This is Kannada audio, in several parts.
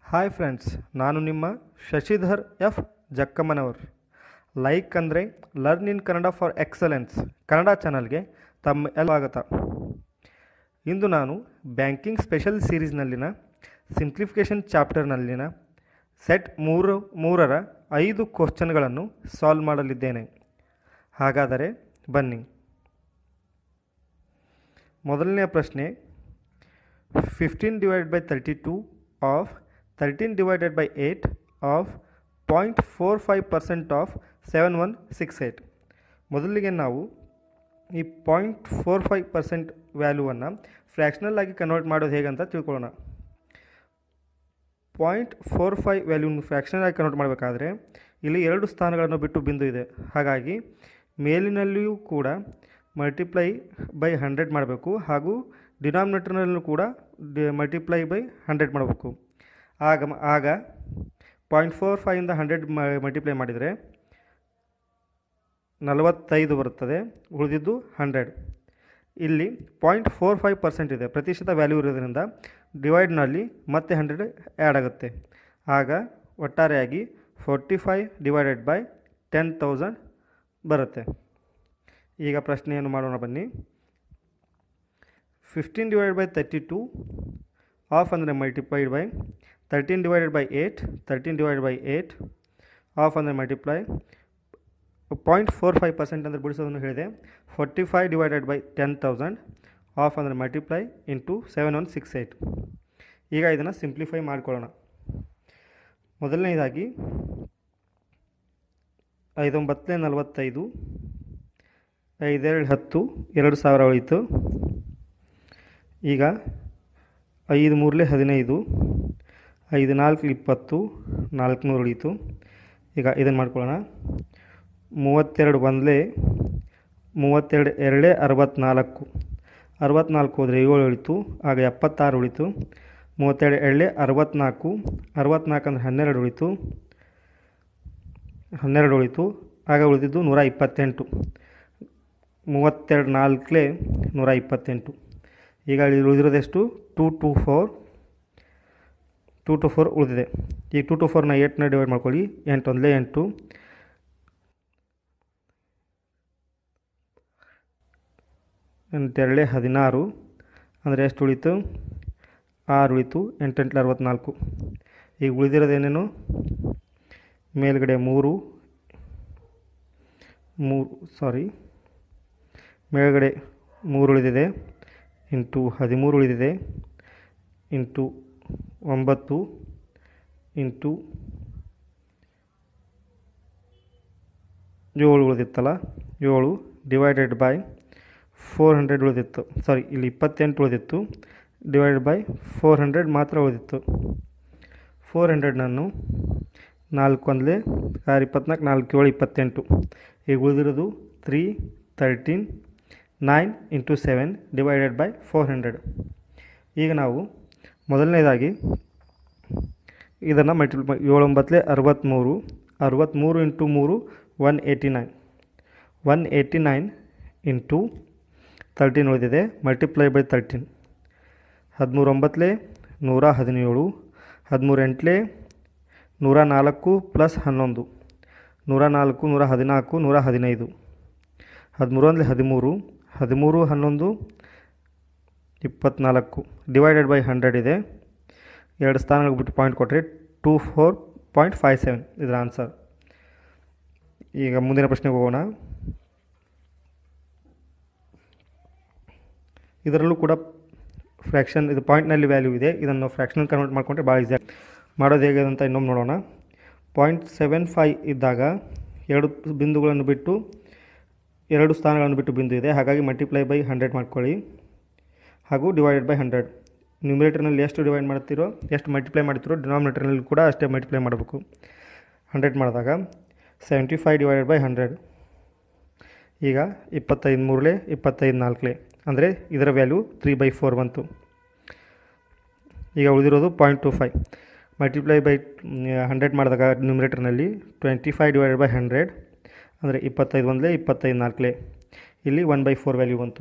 ಹಾಯ್ ಫ್ರೆಂಡ್ಸ್, ನಾನು ನಿಮ್ಮ ಶಶಿಧರ್ ಎಫ್ ಜಕ್ಕಮ್ಮನವರು. ಲೈಕ್ ಅಂದರೆ learn in Kannada for excellence Kannada ಚಾನಲ್ಗೆ ತಮ್ಮ ಸ್ವಾಗತ. ಇಂದು ನಾನು ಬ್ಯಾಂಕಿಂಗ್ ಸ್ಪೆಷಲ್ ಸೀರೀಸ್ನಲ್ಲಿನ ಸಿಂಪ್ಲಿಫಿಕೇಷನ್ ಚಾಪ್ಟರ್ನಲ್ಲಿನ ಸೆಟ್ ಮೂರರ 5 ಕ್ವಶ್ಚನ್ಗಳನ್ನು ಸಾಲ್ವ್ ಮಾಡಲಿದ್ದೇನೆ. ಹಾಗಾದರೆ ಬನ್ನಿ. ಮೊದಲನೆಯ ಪ್ರಶ್ನೆ, 15/32 of 13 divided by 8 of 0.45% of 7168. ಮೊದಲಿಗೆ ನಾವು ಈ 0.45% ವ್ಯಾಲ್ಯೂವನ್ನು ಫ್ರ್ಯಾಕ್ಷನಲ್ ಆಗಿ ಕನ್ವರ್ಟ್ ಮಾಡೋದು ಹೇಗೆ ಅಂತ ತಿಳ್ಕೊಳ್ಳೋಣ. 0.45 ವ್ಯಾಲ್ಯೂನ ಫ್ರ್ಯಾಕ್ಷನಲ್ ಆಗಿ ಕನ್ವರ್ಟ್ ಮಾಡಬೇಕಾದ್ರೆ ಇಲ್ಲಿ 2 ಸ್ಥಾನಗಳನ್ನು ಬಿಟ್ಟು ಬಿಂದು ಇದೆ. ಹಾಗಾಗಿ ಮೇಲಿನಲ್ಲಿಯೂ ಕೂಡ ಮಲ್ಟಿಪ್ಲೈ ಬೈ 100 ಮಾಡಬೇಕು, ಹಾಗೂ ಡಿನಾಮಿನೇಟರ್ನಲ್ಲೂ ಕೂಡ ಮಲ್ಟಿಪ್ಲೈ ಬೈ 100 ಮಾಡಬೇಕು. ಆಗ 0.45 ಇಂದ 100 ಮಲ್ಟಿಪ್ಲೈ ಮಾಡಿದರೆ 45 ಬರುತ್ತದೆ, ಉಳಿದಿದ್ದು 100. ಇಲ್ಲಿ 0.45% ಇದೆ, ಪ್ರತಿಶತ ವ್ಯಾಲ್ಯೂ ಇರೋದ್ರಿಂದ ಡಿವೈಡ್ನಲ್ಲಿ ಮತ್ತೆ 100 ಆ್ಯಡ್ ಆಗುತ್ತೆ. ಆಗ ಒಟ್ಟಾರೆಯಾಗಿ 45 divided by 10,000 ಬರುತ್ತೆ. ಈಗ ಪ್ರಶ್ನೆಯನ್ನು ಮಾಡೋಣ ಬನ್ನಿ. 15/32 ಆಫ್ ಅಂದರೆ multiplied by 13 divided by 8, 13 divided by 8 of ಅಂದರೆ ಮಲ್ಟಿಪ್ಲೈ 0.45% ಅಂದರೆ ಬಿಡಿಸೋದನ್ನು ಹೇಳಿದೆ. 45 divided by 10,000 ಆಫ್ ಅಂದರೆ ಮಲ್ಟಿಪ್ಲೈ ಇಂಟು 7168. ಈಗ ಇದನ್ನು ಸಿಂಪ್ಲಿಫೈ ಮಾಡಿಕೊಳ್ಳೋಣ. ಮೊದಲನೇದಾಗಿ 5 9 45, 5 2 10, 2000 ಉಳಿಯಿತು. ಈಗ 5 3 15, 5 4 20, 400 ಉಳಿಯಿತು. ಈಗ ಇದನ್ನು ಮಾಡ್ಕೊಳ್ಳೋಣ. 32 1 32 2 64, 64 ಹೋದರೆ 7 ಉಳಿತು. ಆಗ 76 ಉಳಿತು. 32 2 64, 64 ಅಂದರೆ 12 ಉಳಿತು. 12 ಉಳಿತು. ಆಗ ಉಳಿದಿದ್ದು 128. 32 4 128. ಈಗ ಉಳಿದಿರೋದೆಷ್ಟು? 224 ಉಳಿದಿದೆ. ಈಗ 224ನ 8ನ ಡಿವೈಡ್ ಮಾಡ್ಕೊಳ್ಳಿ. 8 1 8, 8 2 16 ಅಂದರೆ ಎಷ್ಟು ಉಳಿತು? 6 ಉಳಿತು. 8 8 64. ಈಗ ಉಳಿದಿರೋದೇನೇನು? ಮೇಲ್ಗಡೆ 3 ಮೇಲ್ಗಡೆ 3 ಉಳಿದಿದೆ, ಇಂಟು 13 ಉಳಿದಿದೆ, ಇಂಟು 9, ಇಂಟು 7 ಉಳಿದಿತ್ತಲ್ಲ, 7 ಡಿವೈಡೆಡ್ ಬೈ 400 ಉಳಿದಿತ್ತು. ಇಲ್ಲಿ 28 ಉಳಿದಿತ್ತು, ಡಿವೈಡೆಡ್ ಬೈ 400 ಮಾತ್ರ ಉಳಿದಿತ್ತು. 400 4 1 24, 4 7 28. ಈಗ ಉಳಿದಿರೋದು 3 13 9 ಇಂಟು 7 ಡಿವೈಡೆಡ್ ಬೈ 400. ಈಗ ನಾವು ಮೊದಲನೇದಾಗಿ ಇದನ್ನು ಮಲ್ಟಿಪ್ಲೈ 7 9 63, 63 ಇಂಟು 3 189, 189 ಇಂಟು 13 ಉಳಿದಿದೆ, multiply by 13. 13 9 117, 13 8 104 plus 11, 104 114 115, 13 1 13, 13 11 24, divided by 100 ಇದೆ. 2 ಸ್ಥಾನಗಳಿಗೆ ಬಿಟ್ಟು ಪಾಯಿಂಟ್ ಕೊಟ್ಟರೆ 24.57 ಇದರ ಆನ್ಸರ್. ಈಗ ಮುಂದಿನ ಪ್ರಶ್ನೆಗೆ ಹೋಗೋಣ. ಇದರಲ್ಲೂ ಕೂಡ ಫ್ರ್ಯಾಕ್ಷನ್, ಇದು ಪಾಯಿಂಟ್ನಲ್ಲಿ ವ್ಯಾಲ್ಯೂ ಇದೆ. ಇದನ್ನು ಫ್ರ್ಯಾಕ್ಷನಲ್ ಕನ್ವರ್ಟ್ ಮಾಡಿಕೊಂಡ್ರೆ ಭಾಳ ಈಸಿ ಮಾಡೋದು ಹೇಗೆ ಅಂತ ಇನ್ನೊಮ್ಮೆ ನೋಡೋಣ. 0.75 ಇದ್ದಾಗ 2 ಬಿಂದುಗಳನ್ನು ಬಿಟ್ಟು 2 ಸ್ಥಾನಗಳನ್ನು ಬಿಟ್ಟು ಬಿಂದು ಇದೆ. ಹಾಗಾಗಿ ಮಲ್ಟಿಪ್ಲೈ ಬೈ 100 ಮಾಡ್ಕೊಳ್ಳಿ, ಹಾಗೂ ಡಿವೈಡೆಡ್ ಬೈ 100. ನ್ಯೂಮಿನೇಟರ್ನಲ್ಲಿ ಎಷ್ಟು ಡಿವೈಡ್ ಮಾಡ್ತೀರೋ, ಎಷ್ಟು ಮಲ್ಟಿಪ್ಲೈ ಮಾಡ್ತೀರೋ, ಡಿನಾಮಿನೇಟರ್ನಲ್ಲಿ ಕೂಡ ಅಷ್ಟೇ ಮಲ್ಟಿಪ್ಲೈ ಮಾಡಬೇಕು. 100 ಮಾಡಿದಾಗ 75 ಡಿವೈಡೆಡ್ ಬೈ 100. ಈಗ 25 3 25 4 ಅಂದರೆ ಇದರ ವ್ಯಾಲ್ಯೂ 3/4 ಬಂತು. ಈಗ ಉಳಿದಿರೋದು 0.25. ಮಲ್ಟಿಪ್ಲೈ ಬೈ 100 ಮಾಡಿದಾಗ ನ್ಯೂಮಿನೇಟರ್ನಲ್ಲಿ 25 ಡಿವೈಡೆಡ್ ಬೈ 100 ಅಂದರೆ 25 1 25 4. ಇಲ್ಲಿ 1/4 ವ್ಯಾಲ್ಯೂ ಬಂತು.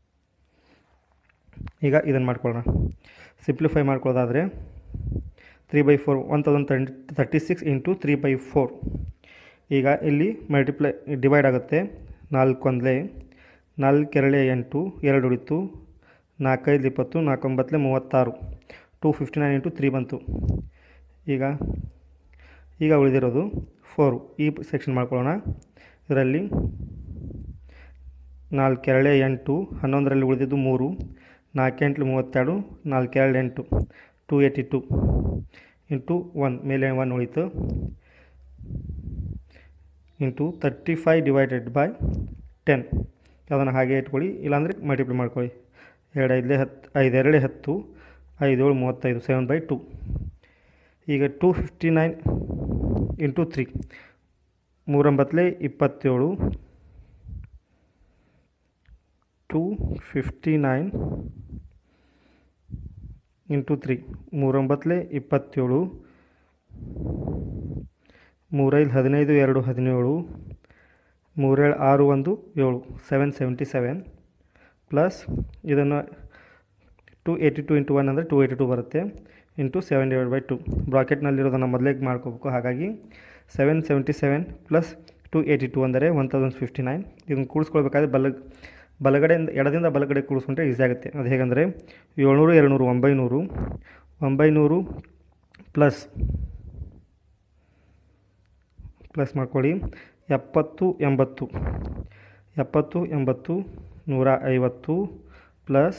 ಈಗ ಇದನ್ನು ಮಾಡ್ಕೊಳ್ಳೋಣ. ಸಿಂಪ್ಲಿಫೈ ಮಾಡ್ಕೊಳ್ಳೋದಾದರೆ 3/4 1036 ಇಂಟು 3/4. ಈಗ ಇಲ್ಲಿ ಡಿವೈಡ್ ಆಗುತ್ತೆ. 4 1 4 2 8 2 ಉಳಿತು. 4 5 20 4 9 36 259 ಇಂಟು 3 ಬಂತು. ಈಗ ಉಳಿದಿರೋದು 4. ಈ ಸೆಕ್ಷನ್ ಮಾಡ್ಕೊಳ್ಳೋಣ. ಇದರಲ್ಲಿ 4 2 8 11ರಲ್ಲಿ ಉಳಿದಿದ್ದು 3 4 8 32 4 2 8 282 ಇಂಟು 1 ಮೇಲೆ 1 ಉಳಿತು ಇಂಟು 35 ಡಿವೈಡೆಡ್ ಬೈ 10. ಅದನ್ನು ಹಾಗೆ ಇಟ್ಕೊಳ್ಳಿ, ಇಲ್ಲಾಂದರೆ ಮಲ್ಟಿಪ್ಲೈ ಮಾಡ್ಕೊಳ್ಳಿ. 2 5 10 5 7 35 7/2. ಈಗ 259 ಇಂಟು 3 3 27 259 ಇಂಟು 3 3 27 3 5 15 2 17 3 7 6 1 7 777 ಪ್ಲಸ್ ಇದನ್ನು 282 ಇಂಟು 1 ಅಂದರೆ 282 ಬರುತ್ತೆ ಇಂಟು 7/2. ಬ್ರಾಕೆಟ್ನಲ್ಲಿರೋದನ್ನು ಮೊದಲೇ ಮಾಡ್ಕೋಬೇಕು. ಹಾಗಾಗಿ 777 ಪ್ಲಸ್ 282 ಅಂದರೆ 1059. ಇದನ್ನು ಕೂಡಿಸ್ಕೊಳ್ಬೇಕಾದ್ರೆ ಬಲಗಡೆಯಿಂದ ಎಡದಿಂದ ಬಲಗಡೆ ಕೂಡಿಸ್ಕೊಂಡ್ರೆ ಈಸಿ ಆಗುತ್ತೆ. ಅದು ಹೇಗೆಂದರೆ 700 200 900 ಪ್ಲಸ್ ಮಾಡ್ಕೊಳ್ಳಿ. 70 80 150 ಪ್ಲಸ್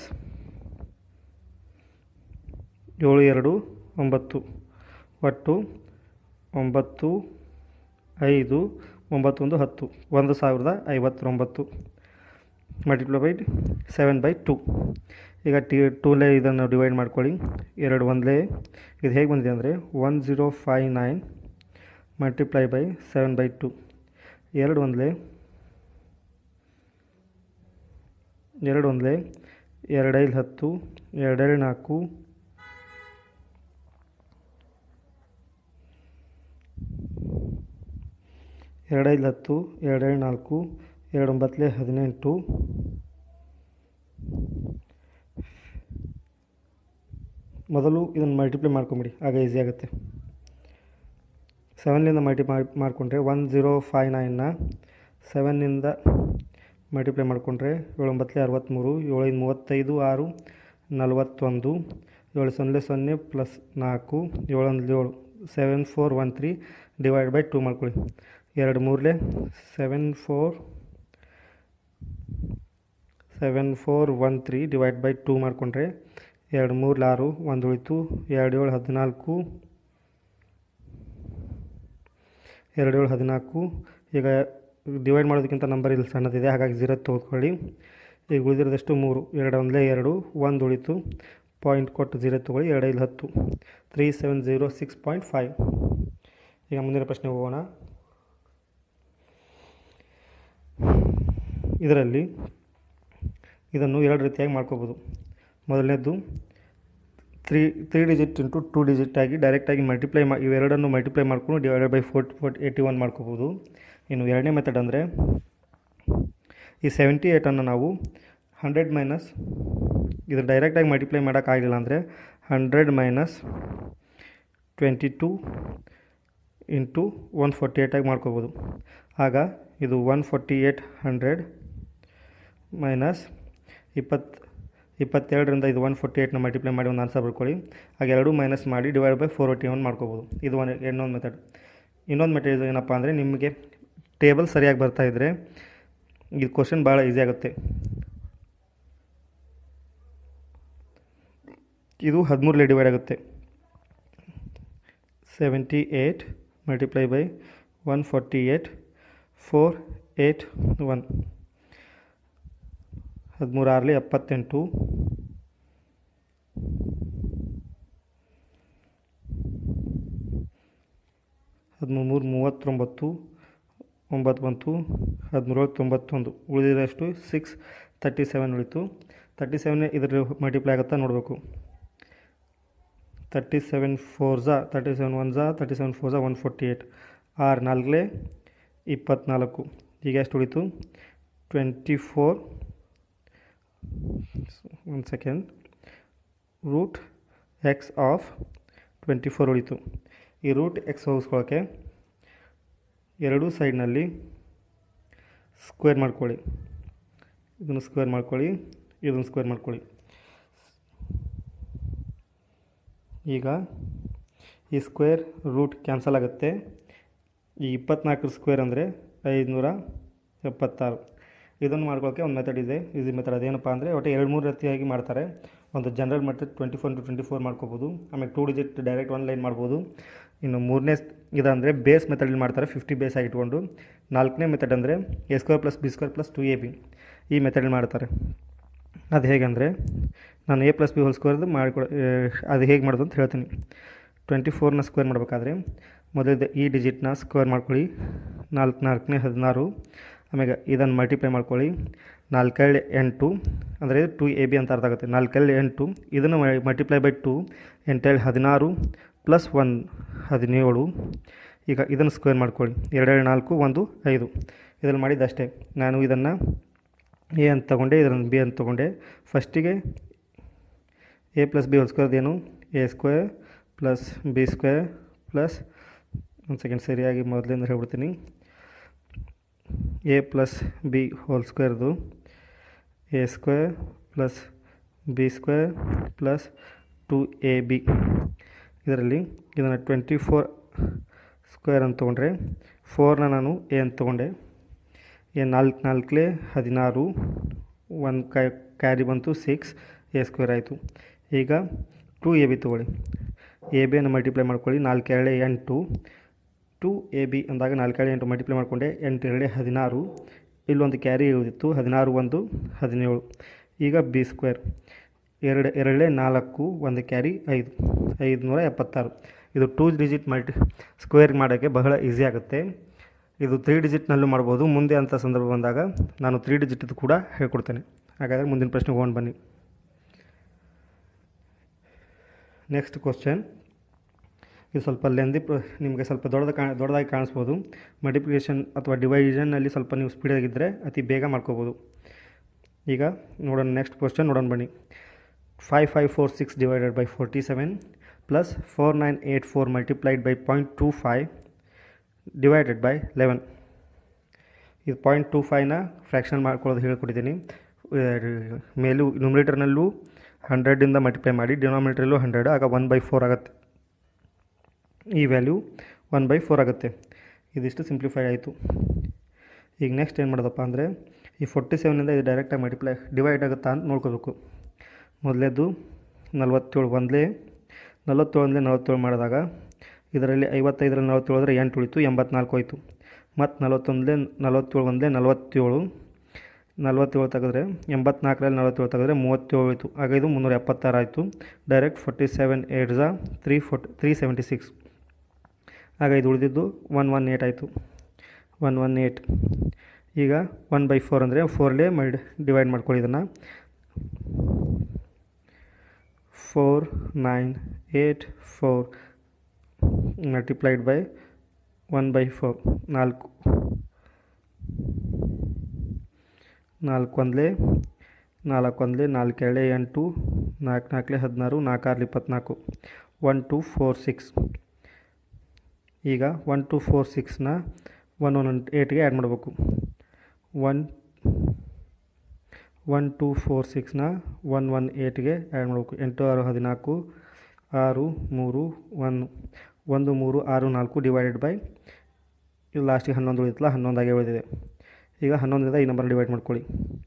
7 2 9 ಒಟ್ಟು 9 5 9 1 10 1059 ಮಲ್ಟಿಪ್ಲೈ ಬೈ 7/2. ಈಗ 2ಲೇ ಇದನ್ನು ಡಿವೈಡ್ ಮಾಡ್ಕೊಳ್ಳಿ. 2 1ಲೇ ಇದು ಹೇಗೆ ಬಂದಿದೆ ಅಂದರೆ 1059 ಮಲ್ಟಿಪ್ಲೈ ಬೈ 7/2. 2 1ಲೇ 2 5 10 2 4 2 5 10 2 4 2 9 18 ಮೊದಲು ಇದನ್ನು ಮಲ್ಟಿಪ್ಲೈ ಮಾಡ್ಕೊಂಬಿಡಿ, ಆಗ ಈಸಿ ಆಗುತ್ತೆ. 7ನಿಂದ ಮಲ್ಟಿಪ್ಲೈ ಮಾಡಿಕೊಂಡ್ರೆ 1059ನ 7ನಿಂದ ಮಲ್ಟಿಪ್ಲೈ ಮಾಡಿಕೊಂಡ್ರೆ 7 9 63 7 35 6 41 7 0 0 ಪ್ಲಸ್ 4 7 1 7 7413 ಡಿವೈಡ್ ಬೈ 2 ಮಾಡ್ಕೊಳ್ಳಿ. 2 3 7413 ಡಿವೈಡ್ ಬೈ 2 ಮಾಡಿಕೊಂಡ್ರೆ 2 3 6 1 ಉಳಿತು. 2 7 14 ಈಗ ಡಿವೈಡ್ ಮಾಡೋದಕ್ಕಿಂತ ನಂಬರ್ ಇಲ್ಲಿ ಸಣ್ಣದಿದೆ, ಹಾಗಾಗಿ 0 ತೆಗೆದುಕೊಳ್ಳಿ. ಈಗ ಉಳಿದಿರೋದಷ್ಟು 3 2 1 2 1 ಉಳಿತು. ಪಾಯಿಂಟ್ ಕೊಟ್ಟು 0 ತೊಗೊಳ್ಳಿ. 2 5 10 3706.5. ಈಗ ಮುಂದಿನ ಪ್ರಶ್ನೆ ಹೋಗೋಣ. ಇದರಲ್ಲಿ ಇದನ್ನು 2 ರೀತಿಯಾಗಿ ಮಾಡ್ಕೋಬೋದು. ಮೊದಲನೇದು 3 ಡಿಜಿಟ್ ಇಂಟು 2 ಡಿಜಿಟ್ ಆಗಿ ಡೈರೆಕ್ಟಾಗಿ ಇವೆರಡನ್ನು ಮಲ್ಟಿಪ್ಲೈ ಮಾಡ್ಕೊಂಡು ಡಿವೈಡೆಡ್ ಬೈ 481 ಮಾಡ್ಕೋಬೋದು. ಇನ್ನು ಎರಡನೇ ಮೆಥಡ್ ಅಂದರೆ ಈ 78ಅನ್ನು ನಾವು 100 ಮೈನಸ್ ಇದು ಡೈರೆಕ್ಟಾಗಿ ಮಲ್ಟಿಪ್ಲೈ ಮಾಡೋಕ್ಕಾಗಲಿಲ್ಲ ಅಂದರೆ 100 ಮೈನಸ್ 22 ಇಂಟು 148 ಆಗಿ ಮಾಡ್ಕೋಬೋದು. ಆಗ ಇದು 148 100 ಮೈನಸ್ 22ರಿಂದ ಇದು 148ನ ಮಲ್ಟಿಪ್ಲೈ ಮಾಡಿ ಒಂದು ಆನ್ಸರ್ ಬರ್ಕೊಳ್ಳಿ. ಹಾಗೆ ಎರಡು ಮೈನಸ್ ಮಾಡಿ ಡಿವೈಡ್ ಬೈ 481 ಮಾಡ್ಕೋಬೋದು. ಇದು ಇನ್ನೊಂದು ಮೆಥಡ್. ಇನ್ನೊಂದು ಮೆಥಡ್ ಏನಪ್ಪ ಅಂದರೆ ನಿಮಗೆ ಟೇಬಲ್ ಸರಿಯಾಗಿ ಬರ್ತಾಯಿದ್ರೆ ಇದು ಕ್ವಶನ್ ಭಾಳ ಈಸಿ ಆಗುತ್ತೆ. ಇದು 13 ಡಿವೈಡ್ ಆಗುತ್ತೆ. 78 ಮಲ್ಟಿಪ್ಲೈ ಬೈ 148 481 13 6 78 13 39 9 ಬಂತು 13 91 ಉಳಿದಿರೋಷ್ಟು 637 ಉಳಿತು. 37 ಇದರ ಮಲ್ಟಿಪ್ಲೈ ಆಗುತ್ತಾ ನೋಡಬೇಕು. 37 4 37 1 37 4 148 6 4 24. ಈಗ ಎಷ್ಟು ಉಳಿತು 24 1 ಸೆಕೆಂಡ್ ರೂಟ್ x ಆಫ್ 24 ಉಳಿತು. ಈ ರೂಟ್ ಎಕ್ಸ್ ಹೋಗಿಸ್ಕೊಳ್ಳೋಕ್ಕೆ ಎರಡೂ ಸೈಡ್ನಲ್ಲಿ ಸ್ಕ್ವೇರ್ ಮಾಡ್ಕೊಳ್ಳಿ. ಇದನ್ನು ಸ್ಕ್ವೇರ್ ಮಾಡ್ಕೊಳ್ಳಿ, ಇದನ್ನು ಸ್ಕ್ವೇರ್ ಮಾಡ್ಕೊಳ್ಳಿ. ಈಗ ಈ ಸ್ಕ್ವೇರ್ ರೂಟ್ ಕ್ಯಾನ್ಸಲ್ ಆಗುತ್ತೆ. ಈ 24 ಸ್ಕ್ವೇರ್ ಅಂದರೆ 576. ಇದನ್ನು ಮಾಡ್ಕೊಳ್ಳೋಕ್ಕೆ ಒಂದು ಮೆಥಡ್ ಇದೆ, ಈಸಿ ಮೆಥಡ್. ಅದೇನಪ್ಪ ಅಂದರೆ ಒಟ್ಟು 2-3 ರೀತಿಯಾಗಿ ಮಾಡ್ತಾರೆ. ಒಂದು ಜನರಲ್ ಮೆಥಡ್ 24 ಮಾಡ್ಕೋಬೋದು. ಆಮೇಲೆ 2 ಡಿಜಿಟ್ ಡೈರೆಕ್ಟ್ ಒನ್ ಲೈನ್ ಮಾಡ್ಬೋದು. ಇನ್ನು ಮೂರನೇ ಇದಂದರೆ ಬೇಸ್ ಮೆಥಡಲ್ಲಿ ಮಾಡ್ತಾರೆ, 50 ಬೇಸ್ ಆಗಿಟ್ಕೊಂಡು. 4ನೇ ಮೆಥಡ್ ಅಂದರೆ a² + b² + 2ab ಈ ಮೆಥಡಲ್ಲಿ ಮಾಡ್ತಾರೆ. ಅದು ಹೇಗೆಂದರೆ ನಾನು a + b ಹೋಲ್ ಸ್ಕ್ವೇರ್ದು ಅದು ಹೇಗೆ ಮಾಡೋದು ಅಂತ ಹೇಳ್ತೀನಿ. 24ನ ಸ್ಕ್ವೇರ್ ಮಾಡಬೇಕಾದ್ರೆ ಮೊದಲು ಈ ಡಿಜಿಟ್ನ ಸ್ಕ್ವೇರ್ ಮಾಡ್ಕೊಳ್ಳಿ. 4×4 = 16. ಆಮೇಲೆ ಇದನ್ನು ಮಲ್ಟಿಪ್ಲೈ ಮಾಡ್ಕೊಳ್ಳಿ. 4×2 = 8 ಅಂದರೆ 2ab ಅಂತ ಅರ್ಥ ಆಗುತ್ತೆ. 4×2 = 8. ಇದನ್ನು ಮಲ್ಟಿಪ್ಲೈ ಬೈ 2 8×2 = 16 + 1 17. ಈಗ ಇದನ್ನು ಸ್ಕ್ವೇರ್ ಮಾಡ್ಕೊಳ್ಳಿ. 2×2 = 4 1 5. ಇದನ್ನು ಮಾಡಿದ್ದಷ್ಟೇ. ನಾನು ಇದನ್ನು a ಅಂತ ತೊಗೊಂಡೆ, ಇದನ್ನು b ಅಂತ ತೊಗೊಂಡೆ. ಫಸ್ಟಿಗೆ a + b ಹೋಲ್ ಸ್ಕ್ವೇರ್ ಏನು a² + b² ಪ್ಲಸ್ ಒಂದು ಸೆಕೆಂಡ್ ಸರಿಯಾಗಿ ಮೊದಲಿಂದ ಹೇಳ್ಬಿಡ್ತೀನಿ. a + b ಹೋಲ್ ಸ್ಕ್ವೇರ್ದು a² + b² + 2ab. ಇದರಲ್ಲಿ ಇದನ್ನು 24 ಸ್ಕ್ವೇರ್ ಅಂತ ತೊಗೊಂಡ್ರೆ 4ನ ನಾನು a ಅಂತ ತೊಗೊಂಡೆ. a 4×4 = 16. 1 ಕ್ಯಾರಿ ಬಂತು 6 a² ಆಯಿತು. ಈಗ 2ab ತೊಗೊಳ್ಳಿ. ab ಮಲ್ಟಿಪ್ಲೈ ಮಾಡ್ಕೊಳ್ಳಿ. 4×2 = 8. 2ab ಅಂದಾಗ 4×2 = 8 ಮಲ್ಟಿಪ್ಲೈ ಮಾಡಿಕೊಂಡೆ. 8×2 = 16. ಇಲ್ಲೊಂದು ಕ್ಯಾರಿ ಉಳಿದಿತ್ತು 16 1 17. ಈಗ b². 2×2 = 4 1 ಕ್ಯಾರಿ 5 576. ಇದು 2 ಡಿಜಿಟ್ ಸ್ಕ್ವೇರ್ ಮಾಡೋಕ್ಕೆ ಬಹಳ ಈಸಿ ಆಗುತ್ತೆ. ಇದು 3 ಡಿಜಿಟ್ನಲ್ಲೂ ಮಾಡ್ಬೋದು. ಮುಂದೆ ಅಂಥ ಸಂದರ್ಭ ಬಂದಾಗ ನಾನು 3 ಡಿಜಿಟ್ದು ಕೂಡ ಹೇಳ್ಕೊಡ್ತೇನೆ. ಹಾಗಾದರೆ ಮುಂದಿನ ಪ್ರಶ್ನೆ ಹೋಗೋಣ ಬನ್ನಿ. ನೆಕ್ಸ್ಟ್ ಕ್ವಶನ್ ಇದು ಸ್ವಲ್ಪ ಲೆಂದಿ, ನಿಮಗೆ ಸ್ವಲ್ಪ ದೊಡ್ಡದಾಗಿ ಕಾಣಿಸ್ಬೋದು. ಮಲ್ಟಿಪ್ಲಿಕೇಶನ್ ಅಥವಾ ಡಿವೈಷನ್ನಲ್ಲಿ ಸ್ವಲ್ಪ ನೀವು ಸ್ಪೀಡಾಗಿದ್ದರೆ ಅತಿ ಬೇಗ ಮಾಡ್ಕೋಬೋದು. ಈಗ ನೋಡೋಣ, ನೆಕ್ಸ್ಟ್ ಕ್ವಶನ್ ನೋಡೋಣ ಬನ್ನಿ. 5546 / 47 + 4984 × 0.25 / 11. ಇದು 0.25ನ ಫ್ರ್ಯಾಕ್ಷನ್ ಮಾಡ್ಕೊಳ್ಳೋದು ಹೇಳ್ಕೊಟ್ಟಿದ್ದೀನಿ. ಮೇಲೂ ನ್ಯೂಮರೇಟರ್ನಲ್ಲೂ 100ಇಂದ ಮಲ್ಟಿಪ್ಲೈ ಮಾಡಿ, ಡಿನಾಮಿನೇಟರಲ್ಲೂ 100, ಆಗ 1/4 ಆಗುತ್ತೆ. ಈ ವ್ಯಾಲ್ಯೂ 1/4 ಆಗುತ್ತೆ. ಇದಿಷ್ಟು ಸಿಂಪ್ಲಿಫೈ ಆಯಿತು. ಈಗ ನೆಕ್ಸ್ಟ್ ಏನು ಮಾಡೋದಪ್ಪ ಅಂದರೆ ಈ 47ಇಂದ ಇದು ಡೈರೆಕ್ಟಾಗಿ ಡಿವೈಡ್ ಆಗುತ್ತಾ ಅಂತ ನೋಡ್ಕೋಬೇಕು. ಮೊದಲೇದು 47 ಒಂದಲೇ 47 ಮಾಡಿದಾಗ ಇದರಲ್ಲಿ 55ರಲ್ಲಿ 47 ಹೋದರೆ 8 ಉಳಿತು, 84 ಹೋಯಿತು. ಮತ್ತು 47 47 ತೆಗೆದ್ರೆ 84ರಲ್ಲಿ 47 ತೆಗೆದ್ರೆ 37 ಹೋಯಿತು. ಆಗ ಇದು 376 ಆಯಿತು. ಡೈರೆಕ್ಟ್ 47 8 376. ಆಗ ಇದು ಉಳಿದಿದ್ದು 118 ಆಯಿತು. 118. ಈಗ 1/4 ಅಂದರೆ 4ಲೇ ಡಿವೈಡ್ ಮಾಡ್ಕೊಳ್ಳಿ. ಇದನ್ನು 4984 ಮಲ್ಟಿಪ್ಲೈಡ್ ಬೈ 1/4 4 ಒಂದಲೇ 4 ಒಂದಲೇ 4×2 = 8 4×4 = 16 4×6 = 24 1246. ಈಗ 1246ನ 118ಗೆ ಆ್ಯಡ್ ಮಾಡಬೇಕು. 1246ನ 118ಗೆ ಆ್ಯಡ್ ಮಾಡಬೇಕು. 8 6 14 6 3 1 1 3 6 4 ಡಿವೈಡೆಡ್ ಬೈ ಇದು ಲಾಸ್ಟಿಗೆ 11 ಉಳಿತಲ್ಲ, 11 ಆಗೇ ಉಳಿದಿದೆ. ಈಗ 11ರಿಂದ ಈ ನಂಬರ್ ಡಿವೈಡ್ ಮಾಡ್ಕೊಳ್ಳಿ.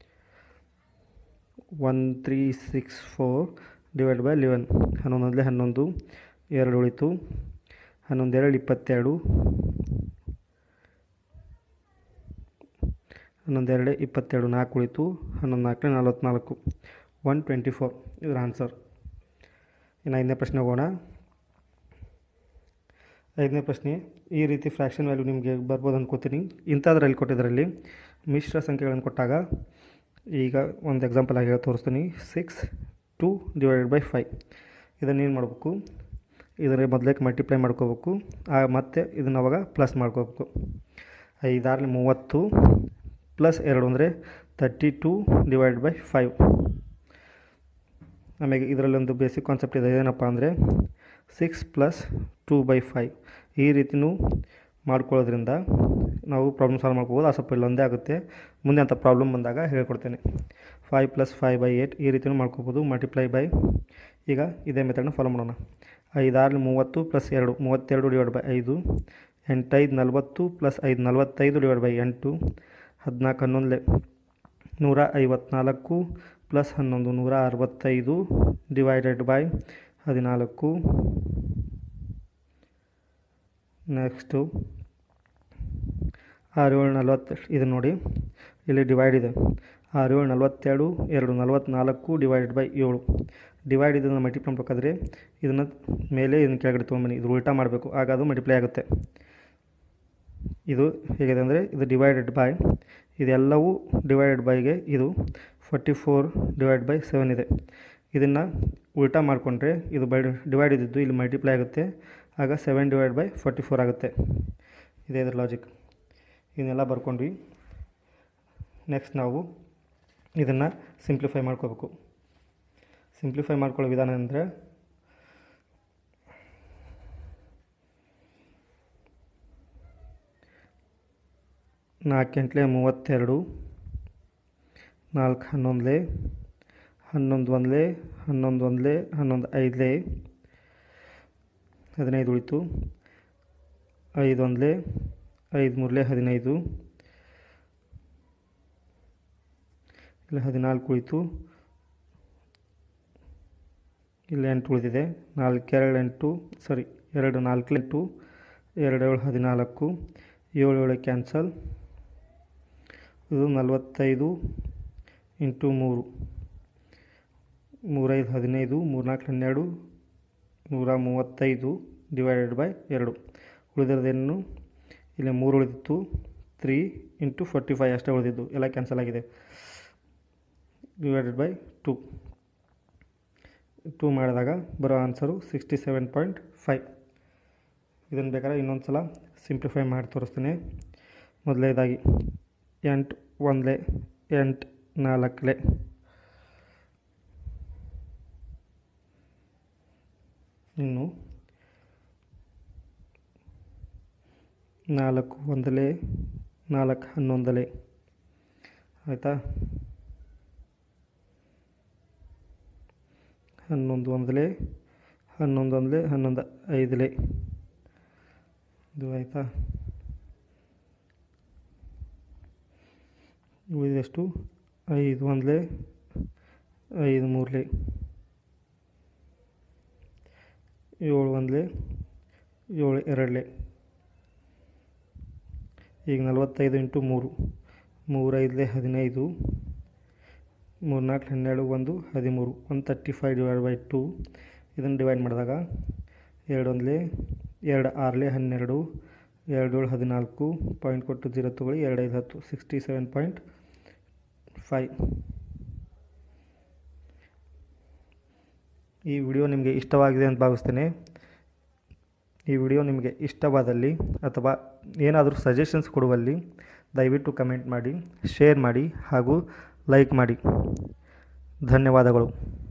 1364 ಡಿವೈಡ್ ಬೈ 11. 11 11 2 ಉಳಿತು. 11 2 22. 11 2 22 4 ಉಳಿತು. 11 4 44. 124 ಇದರ ಆನ್ಸರ್. ಇನ್ನು 5ನೇ ಪ್ರಶ್ನೆ ಹೋಗೋಣ. 5ನೇ ಪ್ರಶ್ನೆ ಈ ರೀತಿ ಫ್ರ್ಯಾಕ್ಷನ್ ವ್ಯಾಲ್ಯೂ ನಿಮಗೆ ಬರ್ಬೋದು ಅಂದ್ಕೋತೀನಿ. ಇಂಥದ್ರಲ್ಲಿ ಕೊಟ್ಟಿದ್ದರಲ್ಲಿ ಮಿಶ್ರ ಸಂಖ್ಯೆಗಳನ್ನು ಕೊಟ್ಟಾಗ ಈಗ ಒಂದು ಎಕ್ಸಾಂಪಲ್ ಆಗಿ ತೋರಿಸ್ತೀನಿ. 6 2 ಡಿವೈಡೆಡ್ ಬೈ 5. ಇದನ್ನೇನು ಮಾಡಬೇಕು, ಇದರ ಮೊದಲಕ್ಕೆ ಮಲ್ಟಿಪ್ಲೈ ಮಾಡ್ಕೋಬೇಕು. ಮತ್ತು ಇದನ್ನು ಅವಾಗ ಪ್ಲಸ್ ಮಾಡ್ಕೋಬೇಕು. 5 6 30 ಪ್ಲಸ್ 2 ಅಂದರೆ 32 ಡಿವೈಡ್ ಬೈ 5. ಆಮೇಲೆ ಇದರಲ್ಲೊಂದು ಬೇಸಿಕ್ ಕಾನ್ಸೆಪ್ಟ್ ಇದೆ. ಏನಪ್ಪ ಅಂದರೆ 6 + 2/5 ಈ ರೀತಿಯೂ ಮಾಡ್ಕೊಳ್ಳೋದ್ರಿಂದ ನಾವು ಪ್ರಾಬ್ಲಮ್ ಸಾಲ್ವ್ ಮಾಡ್ಕೋಬೋದು. ಆ ಸ್ವಲ್ಪ ಇಲ್ಲೊಂದೇ ಆಗುತ್ತೆ, ಮುಂದೆ ಅಂಥ ಪ್ರಾಬ್ಲಮ್ ಬಂದಾಗ ಹೇಳ್ಕೊಡ್ತೇನೆ. 5 + 5/8 ಈ ರೀತಿಯೂ ಮಾಡ್ಕೋಬೋದು. ಮಲ್ಟಿಪ್ಲೈ ಬೈ, ಈಗ ಇದೇ ಮೆಥಡ್ನ ಫಾಲೋ ಮಾಡೋಣ. 5 6 30 + 2 32/5, 8 5 40 + 5 45/8, 14 11 154 + 11 165 ಡಿವೈಡೆಡ್ ಬೈ 14. ನೆಕ್ಸ್ಟು 6 7 40, ಇದು ನೋಡಿ ಇಲ್ಲಿ ಡಿವೈಡ್ ಇದೆ. 6 7 42 2 44 ಡಿವೈಡೆಡ್ ಬೈ 7. ಡಿವೈಡ್ ಇದನ್ನು ಮಲ್ಟಿಪ್ಲೈ ಮಾಡಬೇಕಾದ್ರೆ ಇದನ್ನು ಮೇಲೆ ಇದನ್ನು ಕೆಳಗಡೆ ತೊಗೊಂಬನ್ನಿ, ಇದು ಉಲ್ಟಾ ಮಾಡಬೇಕು, ಆಗ ಅದು ಮಲ್ಟಿಪ್ಲೈ ಆಗುತ್ತೆ. ಇದು ಹೇಗಿದೆ ಅಂದರೆ ಇದು ಡಿವೈಡೆಡ್ ಬೈ, ಇದೆಲ್ಲವೂ ಡಿವೈಡೆಡ್ ಬೈಗೆ ಇದು 44/7 ಇದೆ. ಇದನ್ನು ಉಲ್ಟಾ ಮಾಡಿಕೊಂಡ್ರೆ ಇದು ಡಿವೈಡ್ ಇದ್ದಿದ್ದು ಇಲ್ಲಿ ಮಲ್ಟಿಪ್ಲೈ ಆಗುತ್ತೆ, ಆಗ 7/44 ಆಗುತ್ತೆ. ಇದೇ ಇದರ ಲಾಜಿಕ್. ಇದನ್ನೆಲ್ಲ ಬರ್ಕೊಂಡ್ವಿ. ನೆಕ್ಸ್ಟ್ ನಾವು ಇದನ್ನು ಸಿಂಪ್ಲಿಫೈ ಮಾಡ್ಕೋಬೇಕು. ಸಿಂಪ್ಲಿಫೈ ಮಾಡ್ಕೊಳ್ಳೋ ವಿಧಾನ ಅಂದರೆ 4 8 32, 4 11 11 1 11 1 11 5 15 ಉಳಿತು. 5 1 5 3 15, ಇಲ್ಲಿ 14 ಉಳಿತು. ಇಲ್ಲಿ 8 ಉಳಿದಿದೆ. 4 2 8, ಸಾರಿ 2 4 8, 2 7 14, 7 7 ಕ್ಯಾನ್ಸಲ್. ಇದು 45 × 3, 3 5 15, 3 4 12, 135 ಡಿವೈಡೆಡ್ ಬೈ 2. ಉಳಿದಿರೋದೇನು, ಇಲ್ಲಿ 3 ಉಳಿದಿತ್ತು. 3 × 45 ಅಷ್ಟೇ ಉಳಿದಿದ್ದು, ಎಲ್ಲ ಕ್ಯಾನ್ಸಲ್ ಆಗಿದೆ. ಡಿವೈಡೆಡ್ ಬೈ 2 ಮಾಡಿದಾಗ ಬರೋ ಆನ್ಸರು 67.5. ಇದನ್ನು ಬೇಕಾದ್ರೆ ಇನ್ನೊಂದು ಸಲ ಸಿಂಪ್ಲಿಫೈ ಮಾಡಿ ತೋರಿಸ್ತೀನಿ. ಮೊದಲನೇದಾಗಿ 8 1 8 4, ಇನ್ನು 4 1 4 11 ಆಯಿತಾ. 11 1 11 1 11 5 ಇದು ಆಯಿತಾ. ಉಳಿದಷ್ಟು 5 1 5 3, 7 1 7 2. ಈಗ 45 × 3, 3 5 15, 3 4 12 1 13, 135 ಡಿವೈಡ್ ಬೈ 2. ಇದನ್ನು ಡಿವೈಡ್ ಮಾಡಿದಾಗ 2 1 2 6 12, 2 7 14, ಪಾಯಿಂಟ್ ಕೊಟ್ಟು 0 ತಗೊಳ್ಳಿ, 2 5 10, 67.5. ಈ ವಿಡಿಯೋ ನಿಮಗೆ ಇಷ್ಟವಾಗಿದೆ ಅಂತ ಭಾವಿಸ್ತೇನೆ. ಈ ವಿಡಿಯೋ ನಿಮಗೆ ಇಷ್ಟವಾದಲ್ಲಿ ಅಥವಾ ಏನಾದರೂ ಸಜೆಷನ್ಸ್ ಕೊಡುವಲ್ಲಿ ದಯವಿಟ್ಟು ಕಮೆಂಟ್ ಮಾಡಿ, ಶೇರ್ ಮಾಡಿ ಹಾಗೂ ಲೈಕ್ ಮಾಡಿ. ಧನ್ಯವಾದಗಳು.